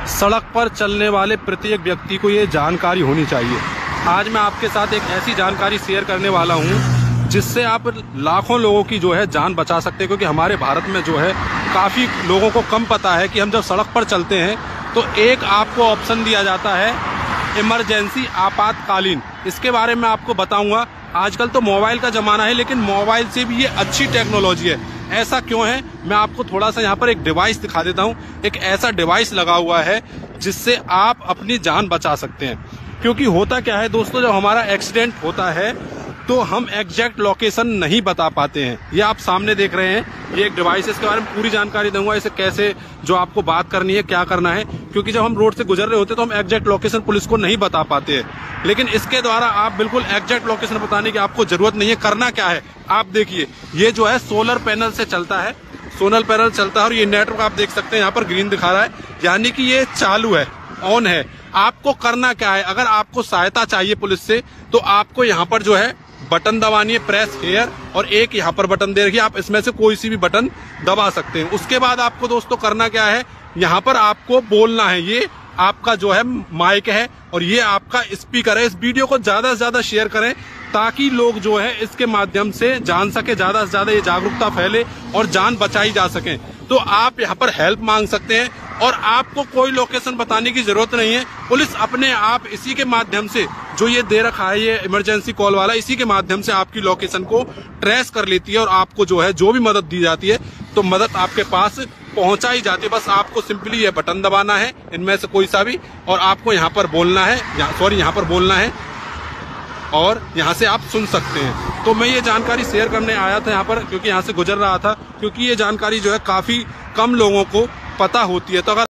सड़क पर चलने वाले प्रत्येक व्यक्ति को ये जानकारी होनी चाहिए। आज मैं आपके साथ एक ऐसी जानकारी शेयर करने वाला हूँ जिससे आप लाखों लोगों की जो है जान बचा सकते हैं, क्योंकि हमारे भारत में जो है काफ़ी लोगों को कम पता है कि हम जब सड़क पर चलते हैं तो एक आपको ऑप्शन दिया जाता है इमरजेंसी, आपातकालीन। इसके बारे में आपको बताऊंगा। आजकल तो मोबाइल का ज़माना है, लेकिन मोबाइल से भी ये अच्छी टेक्नोलॉजी है। ऐसा क्यों है, मैं आपको थोड़ा सा यहाँ पर एक डिवाइस दिखा देता हूँ। एक ऐसा डिवाइस लगा हुआ है जिससे आप अपनी जान बचा सकते हैं। क्योंकि होता क्या है दोस्तों, जब हमारा एक्सीडेंट होता है तो हम एग्जैक्ट लोकेशन नहीं बता पाते हैं। ये आप सामने देख रहे हैं, ये एक डिवाइस है। इसके बारे में पूरी जानकारी दूंगा, इसे कैसे जो आपको बात करनी है, क्या करना है। क्योंकि जब हम रोड से गुजर रहे होते हैं तो हम एग्जैक्ट लोकेशन पुलिस को नहीं बता पाते हैं, लेकिन इसके द्वारा आप बिल्कुल एग्जैक्ट लोकेशन बताने की आपको जरूरत नहीं है। करना क्या है, आप देखिए, ये जो है सोलर पैनल से चलता है। सोलर पैनल चलता है और ये नेटवर्क आप देख सकते हैं यहाँ पर ग्रीन दिखा रहा है, यानी कि ये चालू है, ऑन है। आपको करना क्या है, अगर आपको सहायता चाहिए पुलिस से तो आपको यहाँ पर जो है बटन दबानी है, प्रेस हेयर, और एक यहाँ पर बटन दे रखिए। आप इसमें से कोई सी भी बटन दबा सकते हैं। उसके बाद आपको दोस्तों करना क्या है, यहाँ पर आपको बोलना है। ये आपका जो है माइक है और ये आपका स्पीकर है। इस वीडियो को ज्यादा से ज्यादा शेयर करें ताकि लोग जो है इसके माध्यम से जान सके, ज्यादा से ज्यादा ये जागरूकता फैले और जान बचाई जा सके। तो आप यहाँ पर हेल्प मांग सकते हैं और आपको कोई लोकेशन बताने की जरूरत नहीं है। पुलिस अपने आप इसी के माध्यम से, जो ये दे रखा है ये इमरजेंसी कॉल वाला, इसी के माध्यम से आपकी लोकेशन को ट्रेस कर लेती है और आपको जो है जो भी मदद दी जाती है तो मदद आपके पास पहुंचाई जाती है। बस आपको सिंपली ये बटन दबाना है, इनमें से कोई सा भी, और आपको यहाँ पर बोलना है, यहाँ पर बोलना है और यहाँ से आप सुन सकते हैं। तो मैं ये जानकारी शेयर करने आया था यहाँ पर, क्योंकि यहाँ से गुजर रहा था, क्योंकि ये जानकारी जो है काफी कम लोगों को पता होती है। तो अगर